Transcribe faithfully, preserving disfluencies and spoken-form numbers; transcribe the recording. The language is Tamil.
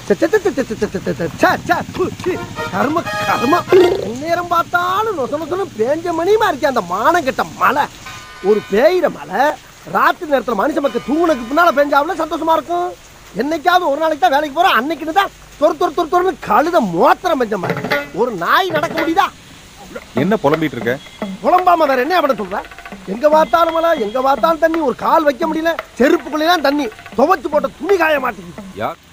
கர்ம கர்ம நேரம் பார்த்தாலும் நொச நொசனு பேஞ்ச மணியுமா இருக்கே அந்த மானம் கெட்ட மழை. ஒரு பேயிற மழை ராத்திரி நேரத்தில் மனுஷ மக்கள் தூங்குனதுக்கு பின்னால பெஞ்சாவில சந்தோஷமா இருக்கும். என்னைக்காவது ஒரு நாளைக்கு தான் வேலைக்கு போறோம், அன்னைக்குன்னு தான் தொறு தொறு தொறு தொறுன்னு கழுத மோத்திரம் பெஞ்ச மாதிரி. ஒரு நாய் நடக்க முடியுதா? என்ன புலம்பிட்டு இருக்க? புலம்பாம வேற என்ன பண்ண சொல்ற? எங்க பார்த்தாலும் மழை, எங்க பார்த்தாலும் தண்ணி, ஒரு கால் வைக்க முடியல, செருப்புக்குள்ளேதான் தண்ணி, துவைச்சு போட்ட துணி காய மாட்டேங்குது. யார்